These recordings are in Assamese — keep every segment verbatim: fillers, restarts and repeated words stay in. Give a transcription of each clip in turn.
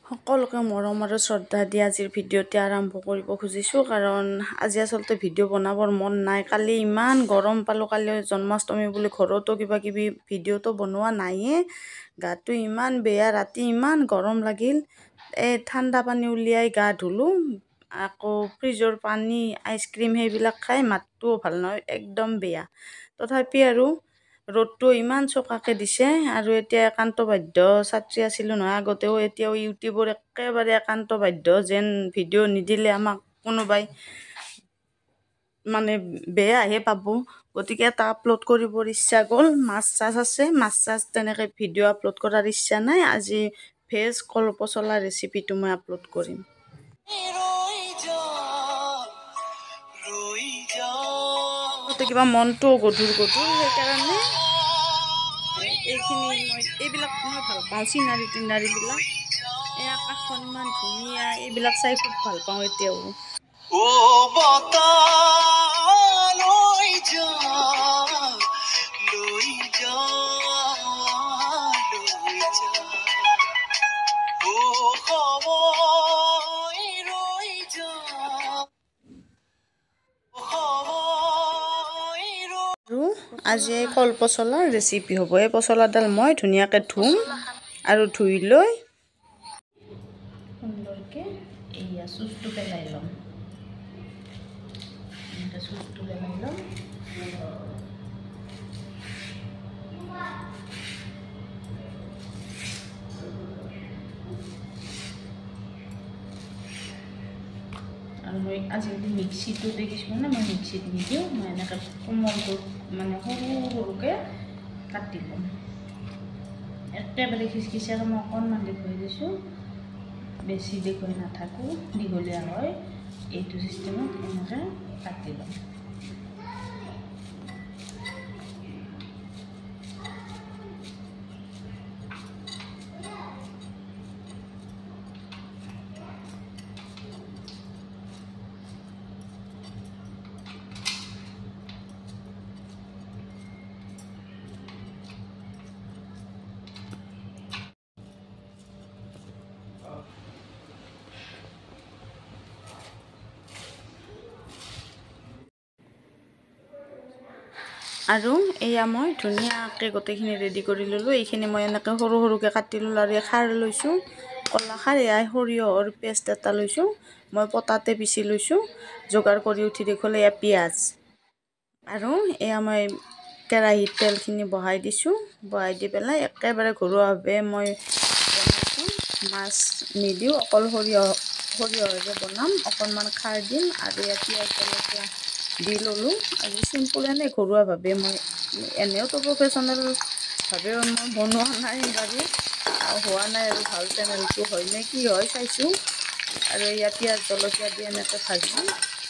সকলোকে মৰম আৰু শ্ৰদ্ধা দি আজিৰ ভিডিঅ'টি আৰম্ভ কৰিব খুজিছোঁ, কাৰণ আজি আচলতে ভিডিঅ' বনাবৰ মন নাই। কালি ইমান গৰম পালোঁ, কালি জন্মাষ্টমী বুলি ঘৰতো কিবা কিবি ভিডিঅ'টো বনোৱা নাইয়ে। গাটো ইমান বেয়া, ৰাতি ইমান গৰম লাগিল। এই ঠাণ্ডা পানী উলিয়াই গা ধুলোঁ, আকৌ ফ্ৰিজৰ পানী আইচক্ৰীম সেইবিলাক খাই মাতটোও ভাল নহয়, একদম বেয়া। তথাপি আৰু ৰ'দটো ইমান চোকাকৈ দিছে, আৰু এতিয়া একান্ত বাধ্য ছাত্ৰী আছিলোঁ নহয় আগতেও, এতিয়াও ইউটিউবৰ একেবাৰে একান্ত বাধ্য, যেন ভিডিঅ' নিদিলে আমাক কোনোবাই মানে বেয়াহে পাব। গতিকে এটা আপলোড কৰিবৰ ইচ্ছা গ'ল। মাছ চাছ আছে, মাছ চাছ তেনেকৈ ভিডিঅ' আপলোড কৰাৰ ইচ্ছা নাই। আজি ভেজ কলপচলা ৰেচিপিটো মই আপলোড কৰিম। কিবা মনটো গধুৰ গধুৰ, সেইকাৰণে এইখিনি মই এইবিলাক মই ভাল পাওঁ, চিনাৰী টিনাৰীবিলাক। এই আকাশখন ইমান ধুনীয়া, এইবিলাক চাই খুব ভাল পাওঁ এতিয়াও। আৰু আজি এই কল পচলাৰ ৰেচিপি হ'ব। এই পচলাডাল মই ধুনীয়াকৈ ধুম, আৰু ধুই লৈ সুন্দৰকৈ এইয়া চুচটো পেলাই ল'ম। এনেকৈ চুচটো পেলাই ল'ম। আৰু মই আজিকালি মিক্সিটো দেখিছোঁ, মানে মই মিক্সিত নিদিওঁ, মই এনেকৈ কোমলটো মানে সৰু সৰুকৈ কাটি ল'ম। একেবাৰে খিচখিচিয়াকৈ মই অকণমান দেখুৱাই দিছোঁ, বেছি দেখুৱাই নাথাকোঁ, দীঘলীয়া হয়। এইটো চিষ্টেমত এনেকৈ কাটি ল'ম। আৰু এয়া মই ধুনীয়াকৈ গোটেইখিনি ৰেডি কৰি ল'লোঁ। এইখিনি মই এনেকৈ সৰু সৰুকৈ কাটি ল'লোঁ, আৰু খাৰ লৈছোঁ, কলা খাৰ। এয়া সৰিয়হৰ পেষ্ট এটা লৈছোঁ, মই পটাতে পিচি লৈছোঁ। যোগাৰ কৰি উঠি দেখোঁলে এয়া পিঁয়াজ, আৰু এয়া মই কেৰাহীত তেলখিনি বহাই দিছোঁ। বহাই দি পেলাই একেবাৰে ঘৰুৱাভাৱে মই বনাইছোঁ। মাছ নিদিওঁ, অকল সৰিয়হ সৰিয়হেৰে বনাম। অকণমান খাৰ দিম, আৰু এয়া পিঁয়াজ জলকীয়া দি ল'লোঁ। আজি চিম্পুল এনেই ঘৰুৱাভাৱে, মই এনেওতো প্ৰফেশ্যনেলভাৱে মই বনোৱা নাই বাৰু, হোৱা নাই আৰু ভাল চেনেলটো হয়নে কি হয় চাইছোঁ। আৰু এয়া পিঁয়াজ জলকীয়া দি এনেকৈ ভাজি,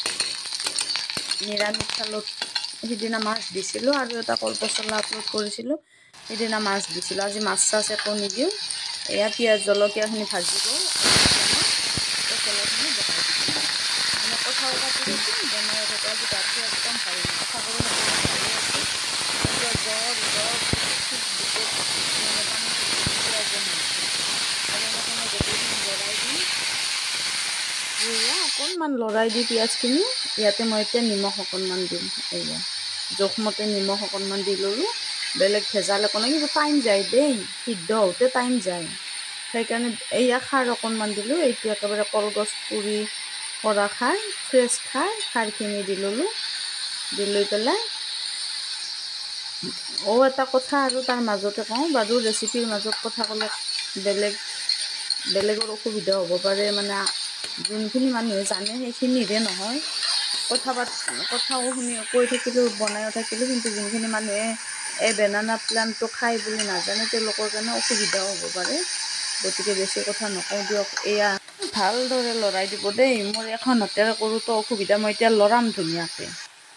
নিৰামিষ খালত সিদিনা মাছ দিছিলোঁ, আৰু এটা কলপচলা আপলোড কৰিছিলোঁ, সিদিনা মাছ দিছিলোঁ। আজি মাছ চাছ একো নিদিওঁ। এয়া পিঁয়াজ জলকীয়াখিনি ভাজিব, পচলাখিনি বহাই দিছোঁ। মানে কথাও পাতি দিছোঁ, বনাই থকা আজি গাটো একদম ভাল নাই। আশা কৰোঁ ভালে আছোঁ। জ্বৰ জ্বৰ ঠিক বুকুত মানে পানী টুপৰা যেন হৈছে, আৰু এনেকৈ মই গোটেইখিনি লৰাই দিম। এয়া অকণমান লৰাই দি পিঁয়াজখিনি, ইয়াতে মই এতিয়া নিমখ অকণমান দিম। এয়া জোখমতে নিমখ অকণমান দি ল'লোঁ। বেলেগ ভেজাল একো নাই, কিন্তু টাইম যায় দেই, সিদ্ধ হওঁতে টাইম যায়। সেইকাৰণে এয়া খাৰ অকণমান দিলোঁ। এইটো একেবাৰে কলগছ পুৰি কৰা খাৰ, ফ্ৰেছ খাৰ। খাৰখিনি দি ল'লোঁ, দি লৈ পেলাই অ' এটা কথা আৰু তাৰ মাজতে কওঁ বাৰু, ৰেচিপিৰ মাজত কথা ক'লে বেলেগ বেলেগৰ অসুবিধা হ'ব পাৰে, মানে যোনখিনি মানুহে জানে সেইখিনিৰে নহয়। কথা পাত কথাও শুনি কৈ থাকিলোঁ, বনায়ো থাকিলোঁ, কিন্তু যোনখিনি মানুহে এই বেনানা প্লাণ্টটো খাই বুলি নাজানে, তেওঁলোকৰ কাৰণে অসুবিধাও হ'ব পাৰে। গতিকে বেছি কথা নকওঁ দিয়ক। এয়া ভালদৰে লৰাই দিব দেই, মোৰ এখন হাতেৰে কৰোঁতো অসুবিধা। মই এতিয়া লৰাম ধুনীয়াকৈ।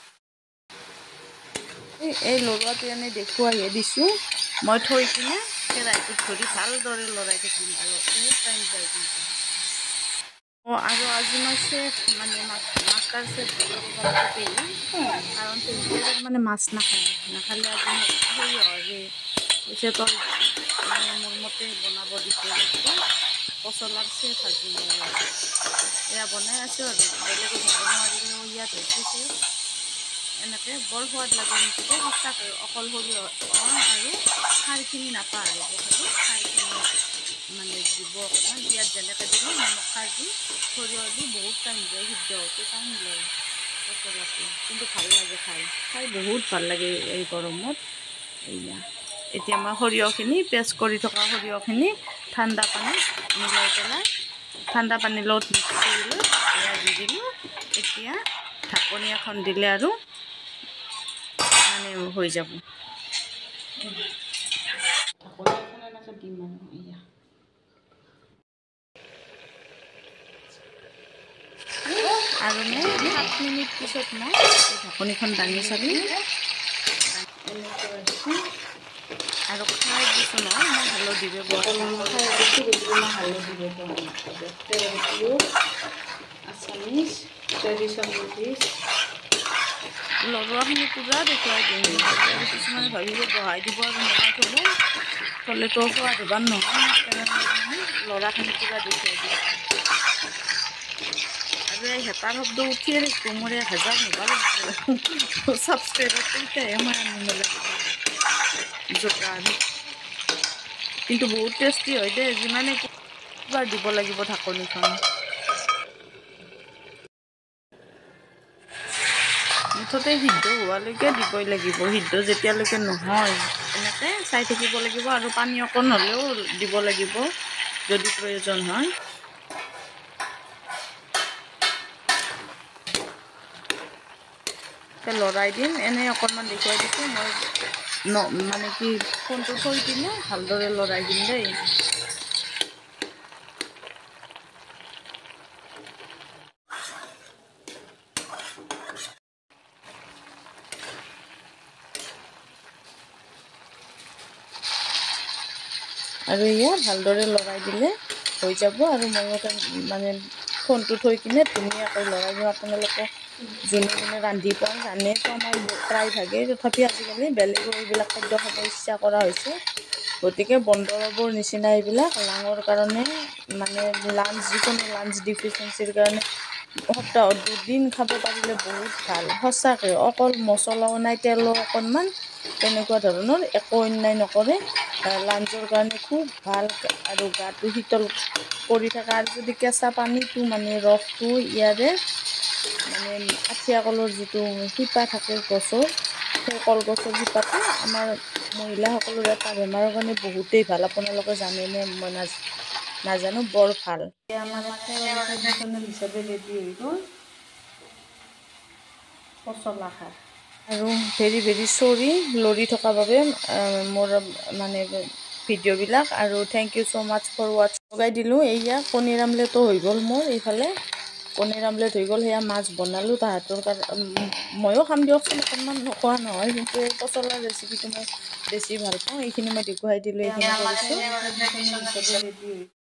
এই লৰোৱাটো এনেই দেখুৱাইহে দিছোঁ। মই থৈ কিনে কেৰাহীটোত ধৰি ভালদৰে লৰাই থাকিম, আৰু বহুত টাইম যায় কিন্তু। অঁ, আৰু আজি মই চেফ, মানে মাষ্টাৰ চেফ বনাব পাৰিছোঁ পেহী, কাৰণ পেহীয়ে মানে মাছ নাখায়। নাখালে আজি মোক সৰিয়হৰে কৈছে, তই মানে মোৰ মতে বনাব দিছে। গতিকে পচলাৰ চেফ আজি মই এয়া বনাই আছোঁ আৰু বেলেগত হ'ব নোৱাৰিলেও ইয়াত হৈছে এনেকৈ বৰ সোৱাদ লাগে মুঠতে সঁচাকৈ অকল সৰিয়হ আৰু খাৰখিনি নাপাওঁ আৰু খালি খাৰখিনি মানে দিব অকণমান ইয়াত যেনেকৈ দিলোঁ নিমখ খাৰ দি সৰিয়হ দি বহুত টাইম যায় সিদ্ধ হওঁতে টাইম লয় পচলাটো কিন্তু ভাল লাগে খাই খাই বহুত ভাল লাগে এই গৰমত এয়া এতিয়া মই সৰিয়হখিনি পেষ্ট কৰি থকা সৰিয়হখিনি ঠাণ্ডা পানীত মিলাই পেলাই ঠাণ্ডা পানীৰ লগত মিক্স কৰি লৈ এয়া দি দিলোঁ এতিয়া ঢাকনি এখন দিলে আৰু মানে হৈ যাব ঢাকনি এখন এনেকৈ দিম আৰু এয়া আৰু মই সাত মিনিট পিছত মই এই ঢাকনিখন দাঙি চালোঁ আৰু খাৰ দিছোঁ নহয় মই হালধি ব্যৱহাৰ খাৰ দিছোঁ গতিকে মই হালধি ব্যৱহাৰ নকৰোঁ তেল দিলোঁ আছামিজ ট্ৰেডিশ্যনেল ডিছ লৰোৱাখিনি পূৰা দেখুৱাই দিওঁ আৰু কিছুমানে ভাবিব বহাই দিব আৰু নমাই থ'ব থ'লেতো সোৱাদ হ'ব নহয় সেইকাৰণে লৰাখিনি পূৰা দেখুৱাই দিওঁ আৰু এই হেঁপাৰ শব্দ উঠিয়ে থাকিব মোৰ এক হাজাৰ মোবাইল ছাবস্ক্ৰাইবাৰ তেতিয়াহে মই আনিব লাগিব যোগান কিন্তু বহুত টেষ্টি হয় দেই যিমানে এবাৰ দিব লাগিব ঢাকনিখন মুঠতে সিদ্ধ হোৱালৈকে দিবই লাগিব সিদ্ধ যেতিয়ালৈকে নহয় এনেকৈ চাই থাকিব লাগিব আৰু পানী অকণ হ'লেও দিব লাগিব যদি প্ৰয়োজন হয় লৰাই দিম এনেই অকণমান দেখুৱাই দিছোঁ মই ন মানে কি ফোনটো থৈ দিলে ভালদৰে লৰাই দিম দেই আৰু এয়া ভালদৰে লৰাই দিলে হৈ যাব আৰু ময়ো মানে ফোনটো থৈ কিনে ধুনীয়াকৈ লৰাই দিওঁ আপোনালোকে যোনে যোনে ৰান্ধি পোৱা জানেতো আমাৰ প্ৰায়ভাগেই তথাপি আজিকালি বেলেগৰ এইবিলাক খাদ্য খাব ইচ্ছা কৰা হৈছে গতিকে বনদৰৱৰ নিচিনা এইবিলাক লাঙৰ কাৰণে মানে লাঞ্চ যিকোনো লাঞ্চ ডিফিচিয়েঞ্চিৰ কাৰণে সপ্তাহত দুদিন খাব পাৰিলে বহুত ভাল সঁচাকৈ অকল মছলাও নাই তেলো অকণমান তেনেকুৱা ধৰণৰ একো অন্যায় নকৰে লাঞ্চৰ কাৰণে খুব ভাল আৰু গাটো শীতল কৰি থকা আৰু যদি কেঁচা পানীটো মানে ৰসটো ইয়াৰে মানে আঠিয়া কলৰ যিটো শিপা থাকে গছৰ সেই কলগছৰ শিপাটো আমাৰ মহিলাসকলৰ এটা বেমাৰৰ কাৰণে বহুতেই ভাল আপোনালোকে জানেনে মই নাজ নাজানো বৰ ভাল আমাৰ ট্ৰেডিশ্যনেল হিচাপে ৰেডি হৈ গ'ল পচলা খাৰ আৰু ভেৰি ভেৰি চৰি লৰি থকাৰ বাবে মোৰ মানে ভিডিঅ'বিলাক আৰু thank you so' much for ৱাটছ লগাই দিলোঁ এয়া পনীৰ আমলেটো হৈ গ'ল মোৰ এইফালে পনীৰ আমলেট হৈ গ'ল সেয়া মাছ বনালোঁ তাহাঁতৰ কাৰণে ময়ো খাম দিয়কচোন অকণমান নোখোৱা নহয় কিন্তু এই পচলাৰ ৰেচিপিটো মই বেছি ভাল পাওঁ এইখিনি মই দেখুৱাই দিলোঁ এইখিনি কৰিছোঁ